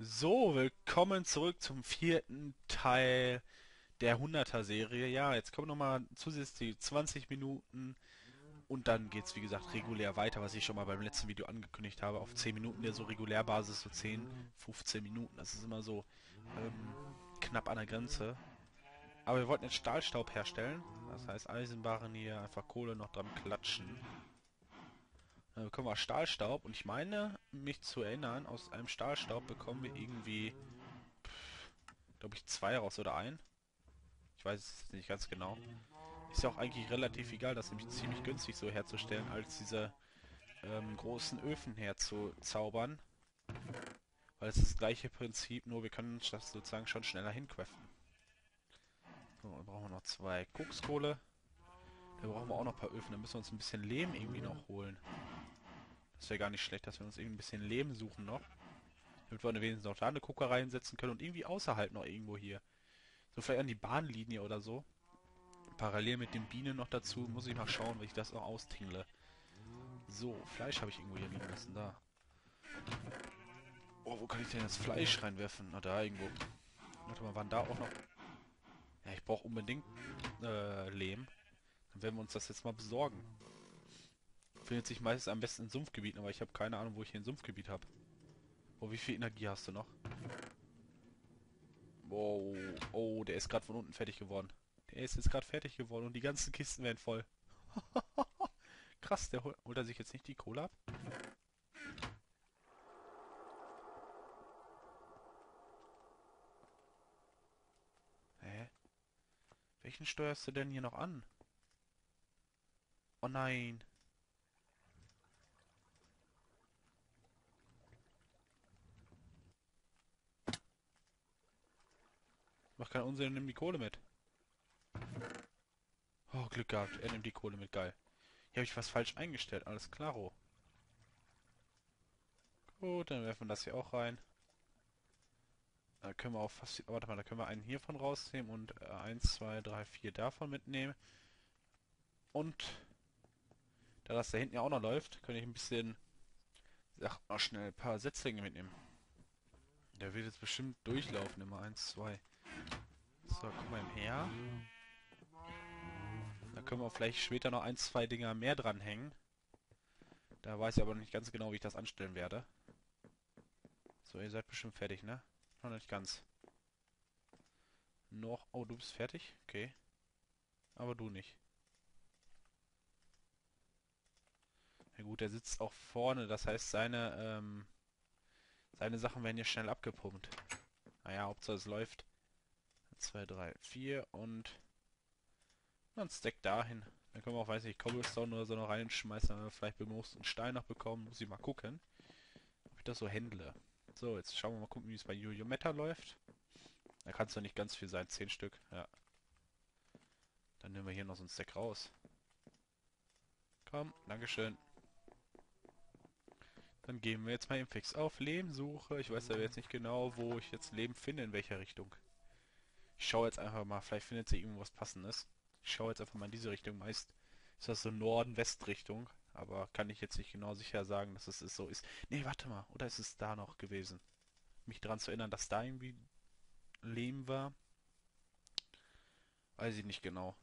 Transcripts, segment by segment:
So, willkommen zurück zum vierten Teil der 100er-Serie. Ja, jetzt kommen nochmal zusätzlich 20 Minuten und dann geht's wie gesagt regulär weiter, was ich schon mal beim letzten Video angekündigt habe, auf 10 Minuten der so Regulärbasis, so 10, 15 Minuten. Das ist immer so knapp an der Grenze. Aber wir wollten jetzt Stahlstaub herstellen. Das heißt Eisenbarren hier, einfach Kohle noch dran klatschen. Dann bekommen wir Stahlstaub und ich meine, mich zu erinnern, aus einem Stahlstaub bekommen wir irgendwie, glaube ich, zwei raus oder ein. Ich weiß es nicht ganz genau. Ist ja auch eigentlich relativ egal, das ist nämlich ziemlich günstig so herzustellen, als diese großen Öfen herzuzaubern. Weil es ist das gleiche Prinzip, nur wir können das sozusagen schon schneller hincraften. So, dann brauchen wir noch zwei Kokskohle. Da brauchen wir auch noch ein paar Öfen. Dann müssen wir uns ein bisschen Lehm irgendwie noch holen. Das wäre gar nicht schlecht, dass wir uns irgendwie ein bisschen Lehm suchen noch. Damit wir wenigstens noch da eine Kokerei hinsetzen können und irgendwie außerhalb noch irgendwo hier. So vielleicht an die Bahnlinie oder so. Parallel mit den Bienen noch dazu. Muss ich mal schauen, wie ich das noch austingle. So, Fleisch habe ich irgendwo hier liegen lassen. Da. Oh, wo kann ich denn jetzt Fleisch reinwerfen? Na, da irgendwo. Warte mal, waren da auch noch... Ja, ich brauche unbedingt Lehm. Dann werden wir uns das jetzt mal besorgen. Findet sich meistens am besten in Sumpfgebieten, aber ich habe keine Ahnung, wo ich hier ein Sumpfgebiet habe. Oh, wie viel Energie hast du noch? Wow. Oh, der ist gerade von unten fertig geworden. Der ist jetzt gerade fertig geworden und die ganzen Kisten werden voll. Krass, der holt er sich jetzt nicht die Kohle ab? Hä? Welchen steuerst du denn hier noch an? Oh nein. Mach keinen Unsinn, nimm die Kohle mit. Oh, Glück gehabt. Er nimmt die Kohle mit, geil. Hier habe ich was falsch eingestellt, alles klaro. Gut, dann werfen wir das hier auch rein. Da können wir auch fast... Warte mal, da können wir einen hiervon rausnehmen und 1, 2, 3, 4 davon mitnehmen. Und da das da hinten ja auch noch läuft, kann ich ein bisschen... Sag mal schnell ein paar Setzlinge mitnehmen. Der wird jetzt bestimmt durchlaufen, immer 1, 2. So, guck mal her. Da können wir vielleicht später noch 1, 2 Dinger mehr dranhängen. Da weiß ich aber noch nicht ganz genau, wie ich das anstellen werde. So, ihr seid bestimmt fertig, ne? Noch nicht ganz. Noch... Oh, du bist fertig? Okay. Aber du nicht. Na gut, der sitzt auch vorne, das heißt, seine Sachen werden hier schnell abgepumpt. Naja, Hauptsache es läuft. 2, 3, 4 und ein Stack dahin. Dann können wir auch, weiß nicht, Cobblestone oder so noch reinschmeißen, dann haben wir vielleicht bemoosten Stein noch bekommen. Muss ich mal gucken, ob ich das so händle. So, jetzt schauen wir mal gucken, wie es bei Jojo Meta läuft. Da kann es doch nicht ganz viel sein, 10 Stück. Ja, dann nehmen wir hier noch so ein Stack raus. Komm, Dankeschön. Dann gehen wir jetzt mal im Fix auf Lehmsuche. Ich weiß aber jetzt nicht genau, wo ich jetzt Leben finde, in welcher Richtung. Ich schaue jetzt einfach mal, vielleicht findet sich irgendwo was Passendes. Ich schaue jetzt einfach mal in diese Richtung. Meist ist das so Norden-West-Richtung. Aber kann ich jetzt nicht genau sicher sagen, dass es so ist. Nee, warte mal. Oder ist es da noch gewesen? Mich daran zu erinnern, dass da irgendwie Lehm war? Weiß ich nicht genau.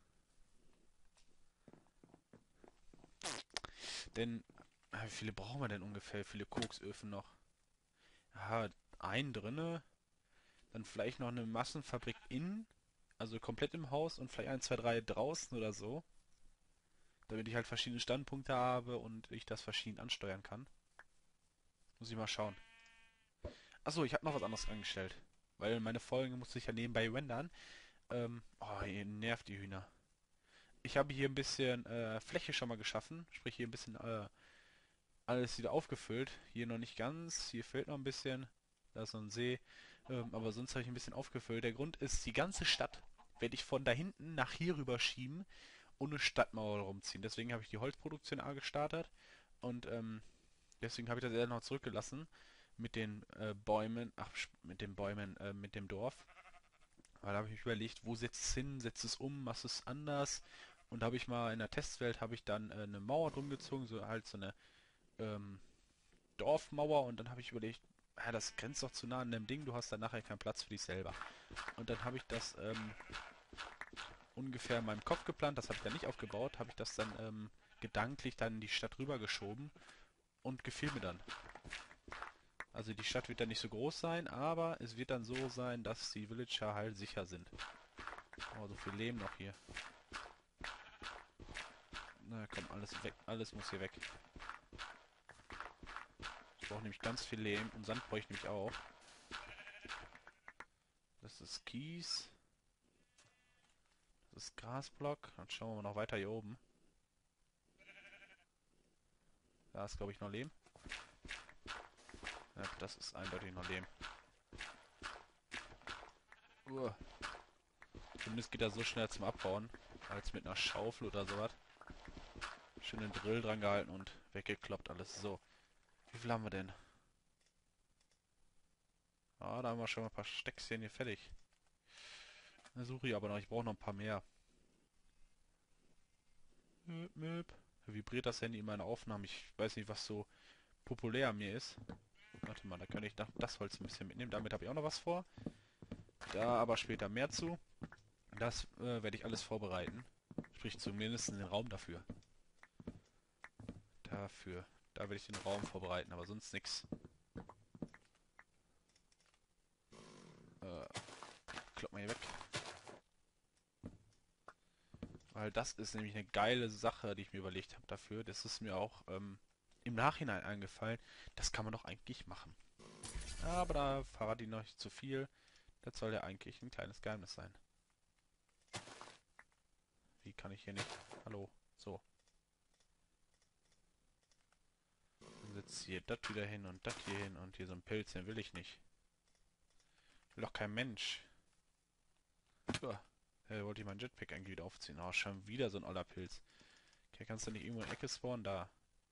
Denn, wie viele brauchen wir denn ungefähr? Wie viele Koksöfen noch? Aha, einen drinne. Dann vielleicht noch eine Massenfabrik innen. Also komplett im Haus und vielleicht ein, zwei, drei draußen oder so. Damit ich halt verschiedene Standpunkte habe und ich das verschieden ansteuern kann. Muss ich mal schauen. Achso, ich habe noch was anderes angestellt. Weil meine Folgen musste ich ja nebenbei rendern. Oh, ihr nervt die Hühner. Ich habe hier ein bisschen Fläche schon mal geschaffen. Sprich hier ein bisschen alles wieder aufgefüllt. Hier noch nicht ganz. Hier fehlt noch ein bisschen. Da ist so ein See. Aber sonst habe ich ein bisschen aufgefüllt. Der Grund ist, die ganze Stadt werde ich von da hinten nach hier rüber schieben und eine Stadtmauer rumziehen. Deswegen habe ich die Holzproduktion A gestartet. Und deswegen habe ich das eher noch zurückgelassen mit den Bäumen, mit den Bäumen, mit dem Dorf. Weil da habe ich mich überlegt, wo setzt es hin, setzt es um, machst es anders. Und da habe ich mal in der Testwelt habe ich dann eine Mauer drum gezogen, so halt so eine ähm, Dorfmauer. Und dann habe ich überlegt, Ja, das grenzt doch zu nah an dem Ding, du hast dann nachher keinen Platz für dich selber. Und dann habe ich das ungefähr in meinem Kopf geplant, das habe ich dann nicht aufgebaut, habe ich das dann gedanklich dann in die Stadt rübergeschoben und gefiel mir dann. Also die Stadt wird dann nicht so groß sein, aber es wird dann so sein, dass die Villager halt sicher sind. Oh, so viel Lehm noch hier. Na komm, alles weg, alles muss hier weg. Ich brauche nämlich ganz viel Lehm und Sand brauche ich nämlich auch. Das ist Kies. Das ist Grasblock. Dann schauen wir mal noch weiter hier oben. Da ist, glaube ich, noch Lehm. Ja, das ist eindeutig noch Lehm. Zumindest geht er so schnell zum Abbauen, als mit einer Schaufel oder sowas. Schön den Drill dran gehalten und weggekloppt alles. So, wie viel haben wir denn? Ah, da haben wir schon mal ein paar Steckchen hier fertig. Da suche ich aber noch, ich brauche noch ein paar mehr. Möp, möp. Vibriert das Handy in meiner Aufnahme? Ich weiß nicht, was so populär an mir ist. Warte mal, da könnte ich noch das Holz ein bisschen mitnehmen. Damit habe ich auch noch was vor. Da aber später mehr zu. Das werde ich alles vorbereiten. Sprich zumindest den Raum dafür. Dafür. Da werde ich den Raum vorbereiten, aber sonst nichts. Klopp mal hier weg. Weil das ist nämlich eine geile Sache, die ich mir überlegt habe dafür. Das ist mir auch im Nachhinein eingefallen. Das kann man doch eigentlich machen. Aber da verrate ich noch nicht zu viel. Das soll ja eigentlich ein kleines Geheimnis sein. Wie kann ich hier nicht... Hallo. So. Dann setzt hier das wieder hin und das hier hin und hier so ein Pilz, den will ich nicht. Will doch kein Mensch. Uah. Wollte ich meinen Jetpack eigentlich wieder aufziehen. Oh, schon wieder so ein oller Pilz. Okay, kannst du nicht irgendwo in der Ecke spawnen? Da.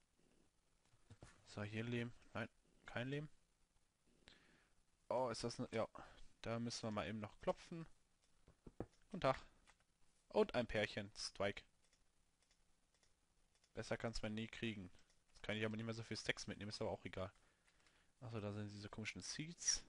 So, hier Lehm. Nein, kein Lehm. Oh, ist das eine... Ja. Da müssen wir mal eben noch klopfen. Guten Tag. Und ein Pärchen. Strike. Besser kann es man nie kriegen. Jetzt kann ich aber nicht mehr so viel Stacks mitnehmen, ist aber auch egal. Achso, da sind diese komischen Seeds.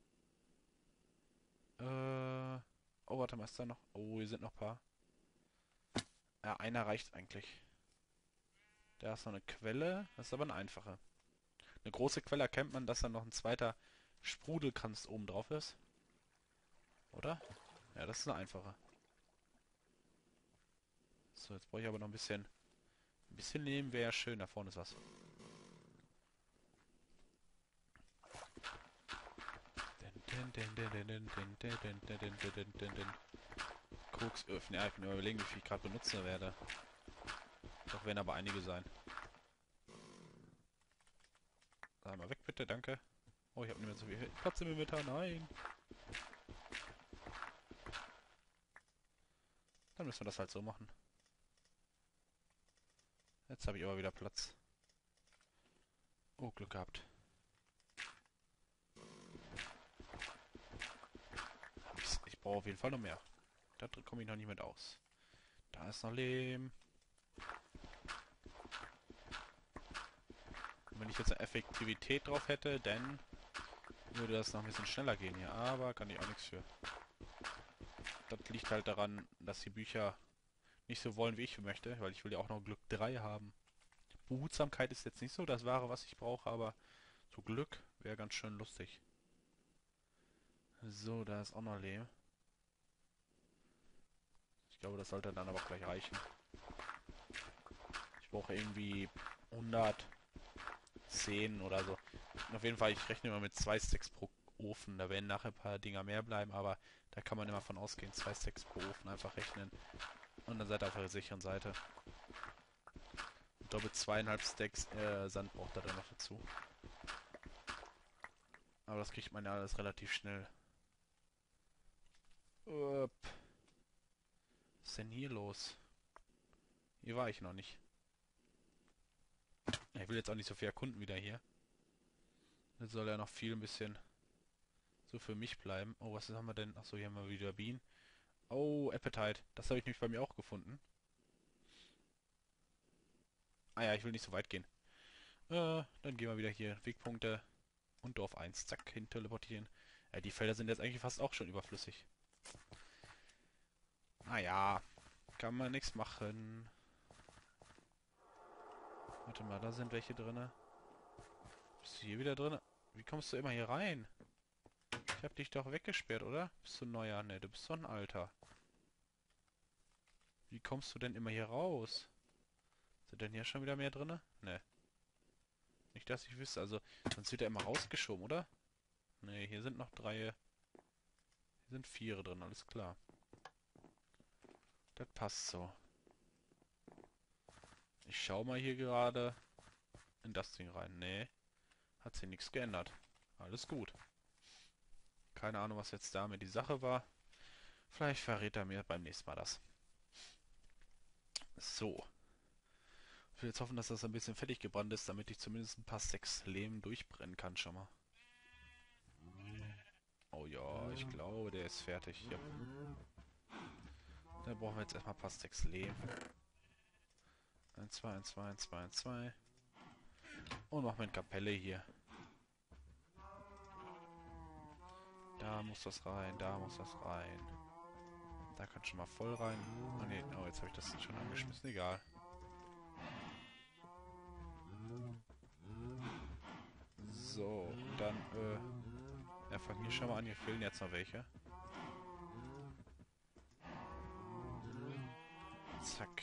Oh, warte mal, ist da noch... Oh, hier sind noch ein paar. Ja, einer reicht eigentlich. Da ist noch eine Quelle. Das ist aber eine einfache. Eine große Quelle erkennt man, dass da noch ein zweiter Sprudelkranz oben drauf ist. Oder? Ja, das ist eine einfache. So, jetzt brauche ich aber noch ein bisschen... Ein bisschen Lehm wäre ja schön. Da vorne ist was. Koksöfen. Ja, ich kann mir überlegen, wie viel ich gerade benutzen werde. Doch werden aber einige sein. Sag mal weg bitte, danke. Oh, ich habe nicht mehr so viel Platz im Inventar. Nein. Dann müssen wir das halt so machen. Jetzt habe ich aber wieder Platz. Oh, Glück gehabt. Ich brauche auf jeden Fall noch mehr. Da komme ich noch nicht mit aus. Da ist noch Lehm. Und wenn ich jetzt eine Effektivität drauf hätte, dann würde das noch ein bisschen schneller gehen hier. Aber kann ich auch nichts für. Das liegt halt daran, dass die Bücher nicht so wollen, wie ich möchte, weil ich will ja auch noch Glück 3 haben. Behutsamkeit ist jetzt nicht so das Wahre, was ich brauche, aber so Glück wäre ganz schön lustig. So, da ist auch noch Lehm. Ich glaube, das sollte dann aber auch gleich reichen. Ich brauche irgendwie 110 oder so. Auf jeden Fall, ich rechne immer mit 2 Stacks pro Ofen. Da werden nachher ein paar Dinger mehr bleiben, aber da kann man immer von ausgehen. 2 Stacks pro Ofen einfach rechnen. Und dann seid ihr auf der sicheren Seite. Ich glaube, 2,5 Stacks Sand braucht er dann noch dazu. Aber das kriegt man ja alles relativ schnell. Was ist denn hier los? Hier war ich noch nicht. Ich will jetzt auch nicht so viel erkunden wieder hier. Das soll ja noch viel ein bisschen so für mich bleiben. Oh, was haben wir denn? Achso, hier haben wir wieder Bienen. Oh, Appetite. Das habe ich nämlich bei mir auch gefunden. Ah ja, ich will nicht so weit gehen. Dann gehen wir wieder hier. Wegpunkte. Und Dorf 1, zack, hin teleportieren. Die Felder sind jetzt eigentlich fast auch schon überflüssig. Naja, kann man nichts machen. Warte mal, da sind welche drinne. Bist du hier wieder drin? Wie kommst du immer hier rein? Ich hab dich doch weggesperrt, oder? Bist du ein neuer? Ne, du bist doch ein alter. Wie kommst du denn immer hier raus? Sind denn hier schon wieder mehr drinne? Ne. Nicht, dass ich wüsste. Also, sonst wird er immer rausgeschoben, oder? Ne, hier sind noch 3. Hier sind 4 drin, alles klar. Das passt so. Ich schau mal hier gerade in das Ding rein. Ne, hat sich nichts geändert. Alles gut. Keine Ahnung, was jetzt damit die Sache war. Vielleicht verrät er mir beim nächsten Mal das. So. Ich will jetzt hoffen, dass das ein bisschen fertig gebrannt ist, damit ich zumindest ein paar Stacks Lehm durchbrennen kann schon mal. Oh ja, ich glaube, der ist fertig. Ja. Dann brauchen wir jetzt erstmal ein paar Stacks Lehm. 1, 2, 1, 2, 1, 2, 1, 2. Und machen wir eine Kapelle hier. Da muss das rein, da muss das rein. Da kann schon mal voll rein. Oh ne, oh, jetzt habe ich das schon angeschmissen. Egal. So, dann, ja, fangen hier schon mal an. Hier fehlen jetzt noch welche. Zack.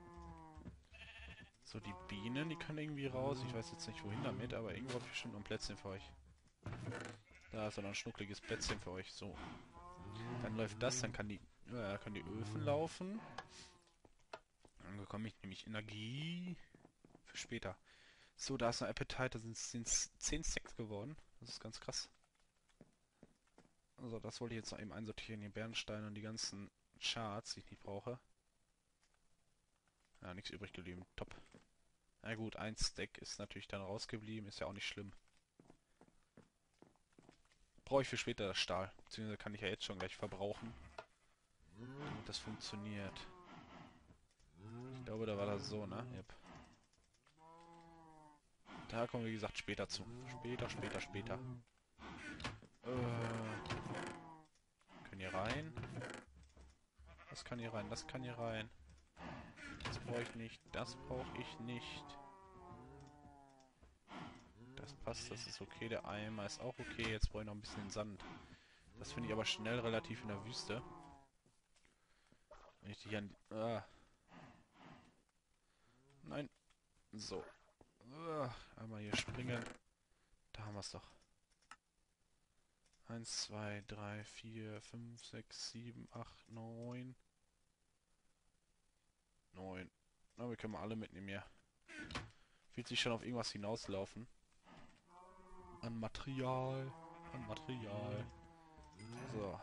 So, die Bienen, die können irgendwie raus. Ich weiß jetzt nicht, wohin damit, aber irgendwo habe ich bestimmt noch ein Plätzchen für euch. Da ist noch ein schnuckliges Plätzchen für euch. So. Dann läuft das, dann kann können die Öfen laufen. Dann bekomme ich nämlich Energie für später. So, da ist ein Appetite, da sind es 10 Stacks geworden. Das ist ganz krass. Also, das wollte ich jetzt noch eben einsortieren. Die Bernsteine und die ganzen Charts, die ich nicht brauche. Ja, nichts übrig geblieben. Top. Na gut, ein Stack ist natürlich dann rausgeblieben. Ist ja auch nicht schlimm. Brauche ich für später das Stahl. Beziehungsweise kann ich ja jetzt schon gleich verbrauchen. Damit das funktioniert. Ich glaube, da war das so, ne? Yep. Da kommen wir, wie gesagt, später zu. Später. Können hier rein? Das kann hier rein, das kann hier rein. Das brauche ich nicht, das brauche ich nicht. Das passt, das ist okay. Der Eimer ist auch okay. Jetzt brauche ich noch ein bisschen Sand. Das finde ich aber schnell relativ in der Wüste. Wenn ich die hier an... Nein. So. Einmal hier springen. Da haben wir es doch. 1, 2, 3, 4, 5, 6, 7, 8, 9. 9. Na, wir können mal alle mitnehmen hier. Wird sich schon auf irgendwas hinauslaufen. An Material. An Material. So.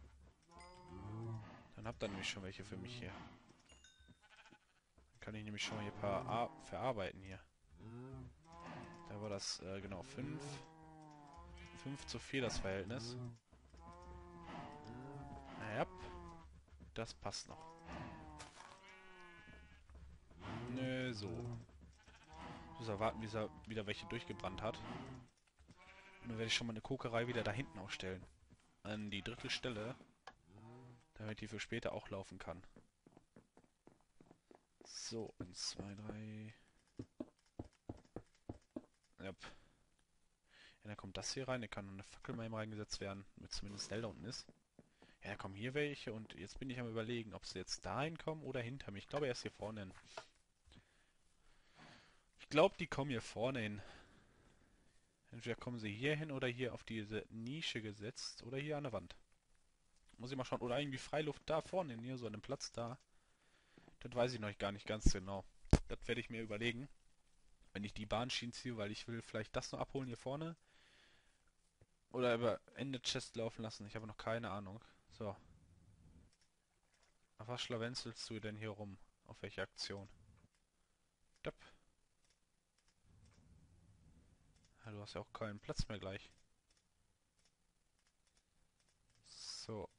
Dann habt ihr nämlich schon welche für mich hier. Dann kann ich nämlich schon mal hier ein paar verarbeiten hier. Da war das, genau, 5. 5:4 das Verhältnis. Ja, das passt noch. Nö, so. Ich muss erwarten, bis er wieder welche durchgebrannt hat. Und dann werde ich schon mal eine Kokerei wieder da hinten aufstellen. An die dritte Stelle. Damit die für später auch laufen kann. So, 1, 2, 3. Yep. Ja, dann kommt das hier rein. Da kann noch eine Fackel mal eben reingesetzt werden, damit zumindest hell da unten ist. Ja, da kommen hier welche und jetzt bin ich am Überlegen, ob sie jetzt dahin kommen oder hinter mir. Ich glaube erst hier vorne hin. Ich glaube, die kommen hier vorne hin. Entweder kommen sie hier hin oder hier auf diese Nische gesetzt oder hier an der Wand. Muss ich mal schauen. Oder irgendwie Freiluft da vorne hin, hier so an dem Platz da. Das weiß ich noch gar nicht ganz genau. Das werde ich mir überlegen, wenn ich die Bahnschienen ziehe, weil ich will vielleicht das noch abholen hier vorne. Oder über Ende Chest laufen lassen. Ich habe noch keine Ahnung. So. Auf was schlawenzelst du denn hier rum? Auf welche Aktion? Stopp. Ja, du hast ja auch keinen Platz mehr gleich. So.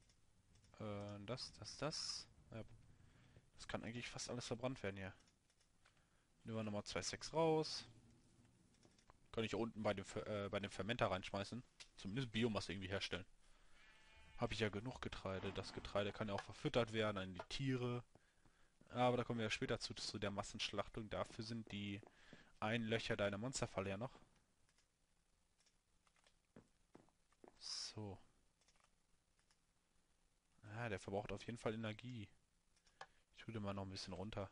Das. Ja, das kann eigentlich fast alles verbrannt werden hier. Nehmen wir nochmal 2 Stacks raus. Kann ich hier unten bei dem Fermenter reinschmeißen. Zumindest Biomasse irgendwie herstellen. Habe ich ja genug Getreide. Das Getreide kann ja auch verfüttert werden an die Tiere. Aber da kommen wir ja später zu der Massenschlachtung. Dafür sind die Einlöcher deiner Monsterfalle ja noch. So. Ah, der verbraucht auf jeden Fall Energie. Ich tue den mal noch ein bisschen runter.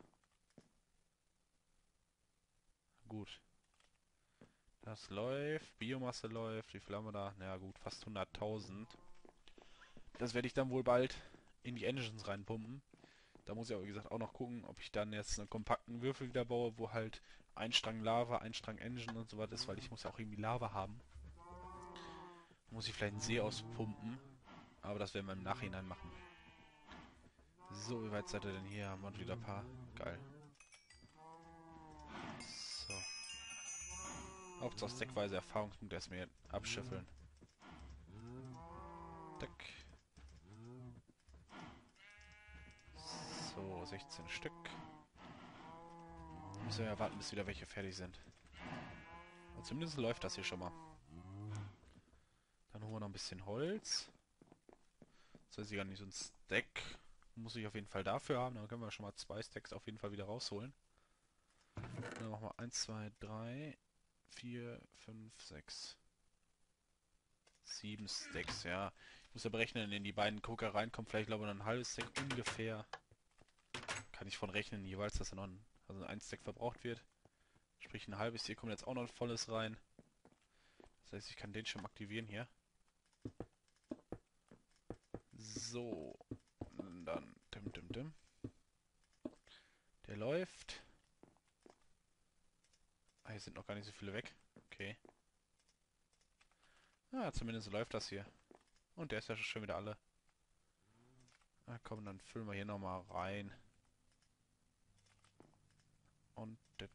Gut. Das läuft. Biomasse läuft. Wie viel haben wir da? Na ja, gut, fast 100.000. Das werde ich dann wohl bald in die Engines reinpumpen. Da muss ich aber, wie gesagt, auch noch gucken, ob ich dann jetzt einen kompakten Würfel wieder baue, wo halt ein Strang Lava, ein Strang Engine und so weiter ist, weil ich muss ja auch irgendwie Lava haben. Da muss ich vielleicht einen See auspumpen, aber das werden wir im Nachhinein machen. So, wie weit seid ihr denn hier? Haben wir wieder ein paar. Geil. So. Hauptsache steckweise Erfahrungspunkte erstmal abschiffeln. Tack. So, 16 Stück. Müssen wir ja warten, bis wieder welche fertig sind. Und zumindest läuft das hier schon mal. Dann holen wir noch ein bisschen Holz. Das heißt, gar nicht so ein Stack. Muss ich auf jeden Fall dafür haben. Dann können wir schon mal 2 Stacks auf jeden Fall wieder rausholen. Dann machen wir 1, 2, 3, 4, 5, 6, 7 Stacks, ja. Ich muss ja berechnen, in die beiden Kokereien kommt vielleicht, glaube ich, noch ein halbes Stack ungefähr. Kann ich von rechnen, jeweils, dass da noch ein Stack verbraucht wird. Sprich, ein halbes hier kommt jetzt auch noch ein volles rein. Das heißt, ich kann den schon aktivieren hier. So. Dann. Dim. Der läuft. Ah, hier sind noch gar nicht so viele weg. Okay. Ah, zumindest läuft das hier. Und der ist ja schon wieder alle. Na komm, dann füllen wir hier nochmal rein. Und das.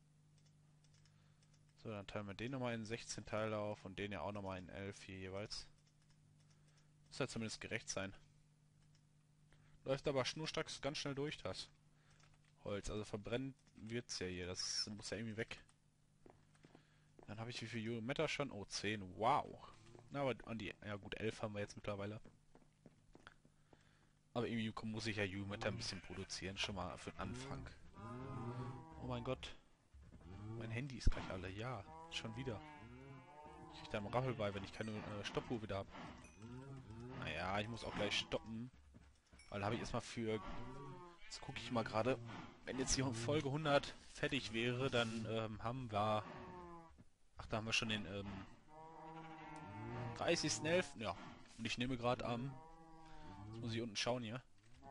So, dann teilen wir den nochmal in 16 Teile auf und den ja auch nochmal in 11 hier jeweils. Muss ja zumindest gerecht sein. Läuft aber schnurstracks ganz schnell durch, das Holz. Also verbrennen wird's ja hier. Das muss ja irgendwie weg. Dann habe ich wie viel Meter schon? Oh, 10. Wow. Na, aber an die... Ja gut, 11 haben wir jetzt mittlerweile. Aber irgendwie muss ich ja Meter ein bisschen produzieren. Schon mal für den Anfang. Oh mein Gott. Mein Handy ist gleich alle. Ja, schon wieder. Ich krieg da einen Rappel bei, wenn ich keine Stoppuhr wieder habe. Naja, ich muss auch gleich stoppen. Weil habe ich erstmal für... Jetzt gucke ich mal gerade. Wenn jetzt die Folge 100 fertig wäre, dann haben wir... Ach, da haben wir schon den 30.11. Ja. Und ich nehme gerade am... Jetzt muss ich unten schauen hier.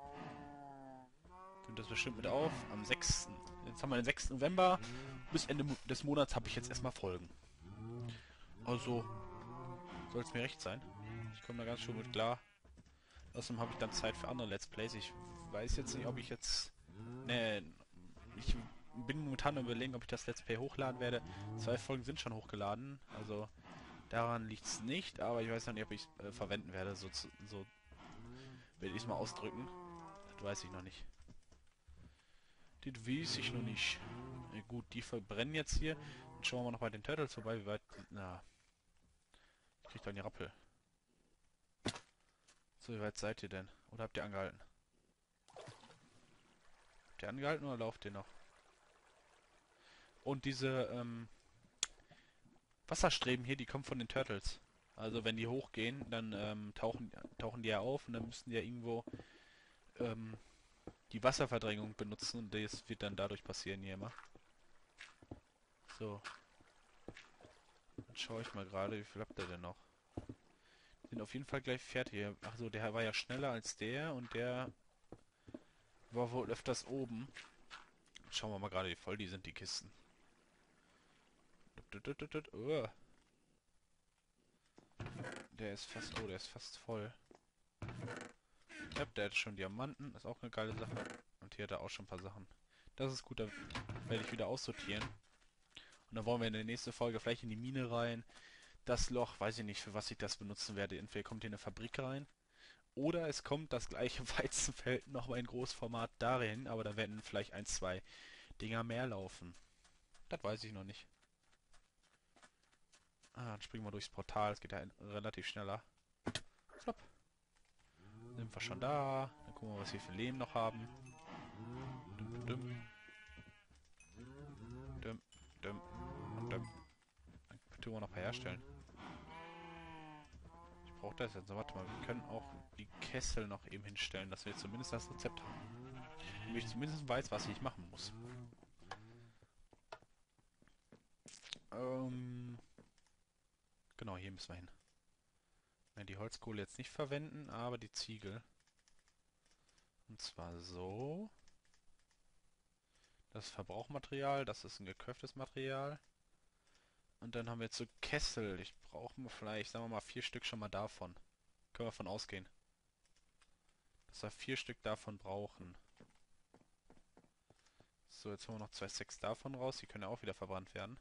Kommt das bestimmt mit auf. Am 6. Jetzt haben wir den 6. November. Bis Ende des Monats habe ich jetzt erstmal Folgen. Also soll es mir recht sein. Ich komme da ganz schön mit klar. Außerdem habe ich dann Zeit für andere Let's Plays. Ich weiß jetzt nicht, ob ich jetzt... Ne, ich bin momentan am Überlegen, ob ich das Let's Play hochladen werde. 2 Folgen sind schon hochgeladen. Also daran liegt es nicht. Aber ich weiß noch nicht, ob ich es verwenden werde. So will ich es mal ausdrücken. Das weiß ich noch nicht. Das weiß ich noch nicht. Gut, die verbrennen jetzt hier. Dann schauen wir mal noch bei den Turtles vorbei, wie weit... Na, ich krieg dann die Rappel. So, wie weit seid ihr denn? Oder habt ihr angehalten? Habt ihr angehalten oder lauft ihr noch? Und diese Wasserstreben hier, die kommen von den Turtles. Also wenn die hochgehen, dann tauchen die ja auf und dann müssen die ja irgendwo die Wasserverdrängung benutzen und das wird dann dadurch passieren hier immer. So. Dann schaue ich mal gerade, wie viel habt ihr denn noch? Sind auf jeden Fall gleich fertig. Achso, der war ja schneller als der und der war wohl öfters oben. Schauen wir mal gerade, wie voll die sind, die Kisten. Oh. Der ist fast... Oh, der ist fast voll. Ja, der hat schon Diamanten. Das ist auch eine geile Sache. Und hier hat er auch schon ein paar Sachen. Das ist gut, da werde ich wieder aussortieren. Und dann wollen wir in der nächsten Folge vielleicht in die Mine rein. Das Loch, weiß ich nicht, für was ich das benutzen werde. Entweder kommt hier eine Fabrik rein. Oder es kommt das gleiche Weizenfeld nochmal in Großformat darin. Aber da werden vielleicht 1, 2 Dinger mehr laufen. Das weiß ich noch nicht. Dann springen wir durchs Portal. Es geht ja relativ schneller. Flop. Sind wir schon da. Dann gucken wir, was wir für Leben noch haben. Dum, dum, dum, dum und dum. Dann tun wir noch ein paar herstellen. Ich brauche das jetzt. Warte mal, wir können auch die Kessel noch eben hinstellen, dass wir jetzt zumindest das Rezept haben. Damit ich zumindest weiß, was ich machen muss. Genau, hier müssen wir hin. Ja, die Holzkohle jetzt nicht verwenden, aber die Ziegel. Und zwar so. Das ist Verbrauchmaterial, das ist ein geköpftes Material. Und dann haben wir jetzt so Kessel. Ich brauche mal vielleicht, sagen wir mal, 4 Stück schon mal davon. Können wir von ausgehen. Dass wir 4 Stück davon brauchen. So, jetzt holen wir noch 2 Stacks davon raus. Die können ja auch wieder verbrannt werden.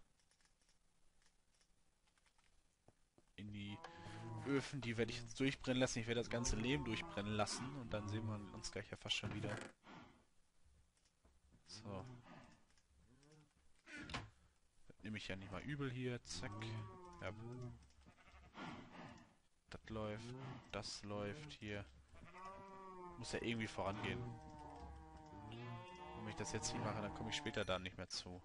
In die Öfen, die werde ich jetzt durchbrennen lassen. Ich werde das ganze Leben durchbrennen lassen. Und dann sehen wir uns gleich ja fast schon wieder. So. Das nehme ich ja nicht mal übel hier. Zack. Ja. Das läuft. Das läuft hier. Muss ja irgendwie vorangehen. Und wenn ich das jetzt nicht mache, dann komme ich später da nicht mehr zu.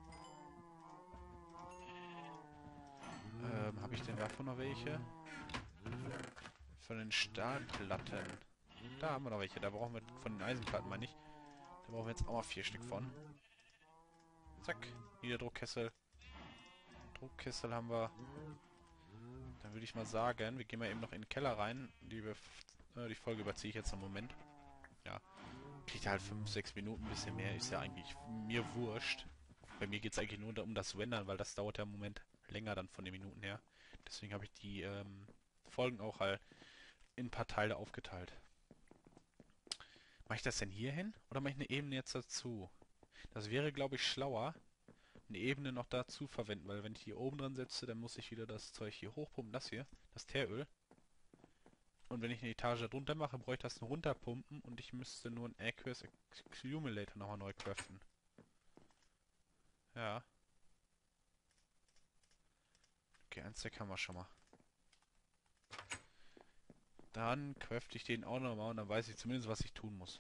Habe ich denn davon noch welche? Von den Stahlplatten. Da haben wir noch welche. Da brauchen wir von den Eisenplatten, meine ich. Da brauchen wir jetzt auch mal 4 Stück von. Zack. Niederdruckkessel. Druckkessel haben wir. Dann würde ich mal sagen, wir gehen mal eben noch in den Keller rein. Die Folge überziehe ich jetzt einen Moment. Ja. Kriegt halt 5, 6 Minuten, ein bisschen mehr. Ist ja eigentlich mir wurscht. Bei mir geht es eigentlich nur um das Rendern, weil das dauert ja im Moment länger dann von den Minuten her. Deswegen habe ich die Folgen auch halt in ein paar Teile aufgeteilt. Mache ich das denn hier hin? Oder mache ich eine Ebene jetzt dazu? Das wäre, glaube ich, schlauer, eine Ebene noch dazu verwenden, weil wenn ich hier oben dran setze, dann muss ich wieder das Zeug hier hochpumpen, das hier, das Teeröl. Und wenn ich eine Etage drunter mache, bräuchte ich das nur runterpumpen und ich müsste nur einen Aqueous Accumulator nochmal neu craften. Ja. Okay, ein Stack haben wir schon mal. Dann crafte ich den auch nochmal und dann weiß ich zumindest, was ich tun muss.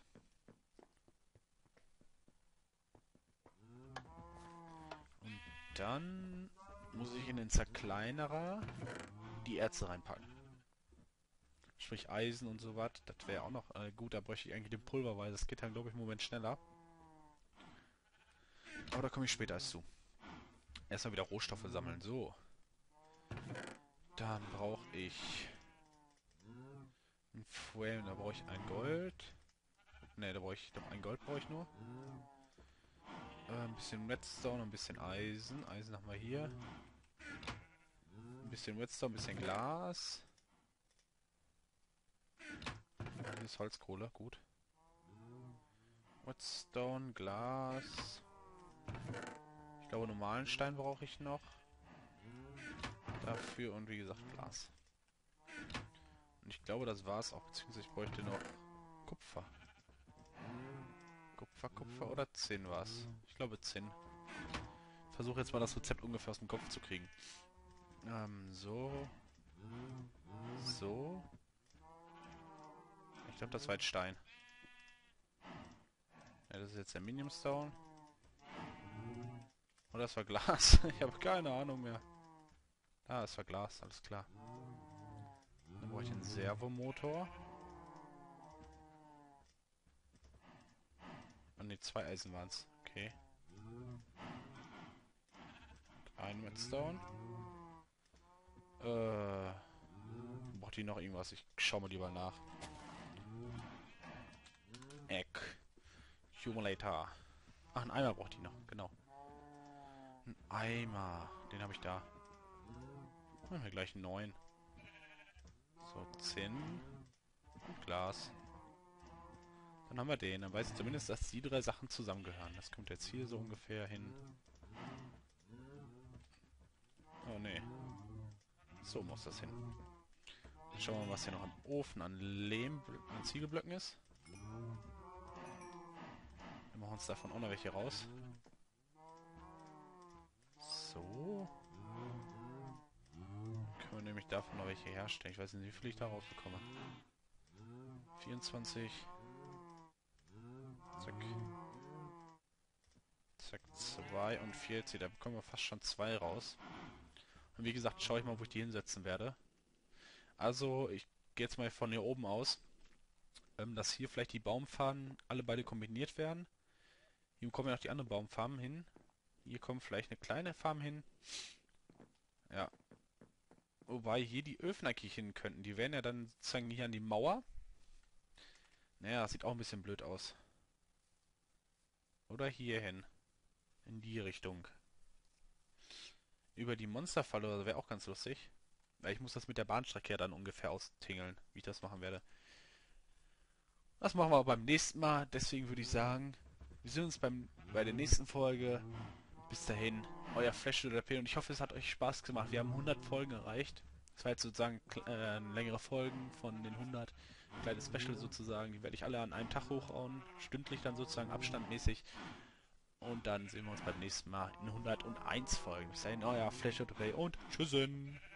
Und dann muss ich in den Zerkleinerer die Erze reinpacken. Sprich Eisen und so was. Das wäre auch noch gut, da bräuchte ich eigentlich den Pulver, weil das geht dann, glaube ich, im Moment schneller. Aber da komme ich später erst zu. Erstmal wieder Rohstoffe sammeln. So. Dann brauche ich ein Fuel, da brauche ich ein Gold. Ne, da brauche ich doch ein Gold brauche ich nur. Ein bisschen Redstone, ein bisschen Eisen. Eisen haben wir hier. Ein bisschen Redstone, ein bisschen Glas. Hier ist Holzkohle, gut. Redstone, Glas. Ich glaube, normalen Stein brauche ich noch. Dafür und wie gesagt Glas. Und ich glaube, das war's auch. Beziehungsweise ich bräuchte noch Kupfer. Kupfer oder Zinn war's? Ich glaube Zinn. Ich versuche jetzt mal das Rezept ungefähr aus dem Kopf zu kriegen. So. So. Ich glaube, das war jetzt Stein. Ja, das ist jetzt der Minium Stone. Oder das war Glas. Ich habe keine Ahnung mehr. Ah, das war Glas, alles klar. Dann brauche ich einen Servomotor. Ah ne, 2 Eisen waren es. Okay. Ein Redstone. Braucht die noch irgendwas? Ich schau mal lieber nach. Accumulator. Ach, einen Eimer braucht die noch, genau. Ein Eimer. Den habe ich da. Haben wir gleich 9. So, Zinn. Und Glas. Dann haben wir den. Dann weiß ich zumindest, dass die 3 Sachen zusammengehören. Das kommt jetzt hier so ungefähr hin. Oh, nee. So muss das hin. Schauen wir mal, was hier noch im Ofen an an Ziegelblöcken ist. Wir machen uns davon auch noch welche raus. So. nämlich davon noch welche herstellen. Ich weiß nicht, wie viel ich da rausbekomme. 24. Zack. Zack, 42. Da bekommen wir fast schon 2 raus. Und wie gesagt, schaue ich mal, wo ich die hinsetzen werde. Also, ich gehe jetzt mal von hier oben aus, dass hier vielleicht die Baumfarben alle beide kombiniert werden. Hier kommen ja noch die anderen Baumfarben hin. Hier kommt vielleicht eine kleine Farm hin. Ja. Wobei hier die Öfen eigentlich hin könnten. Die wären ja dann sozusagen hier an die Mauer. Naja, das sieht auch ein bisschen blöd aus. Oder hier hin. In die Richtung. Über die Monsterfalle oder so wäre auch ganz lustig. Weil ich muss das mit der Bahnstrecke ja dann ungefähr austingeln, wie ich das machen werde. Das machen wir aber beim nächsten Mal. Deswegen würde ich sagen, wir sehen uns bei der nächsten Folge. Bis dahin, euer Flash oder P und ich hoffe, es hat euch Spaß gemacht. Wir haben 100 Folgen erreicht. Das war jetzt sozusagen längere Folgen von den 100. Kleine Special sozusagen. Die werde ich alle an einem Tag hochhauen. Stündlich dann sozusagen abstandmäßig. Und dann sehen wir uns beim nächsten Mal in 101 Folgen. Bis dahin, euer Flash oder P und tschüssen.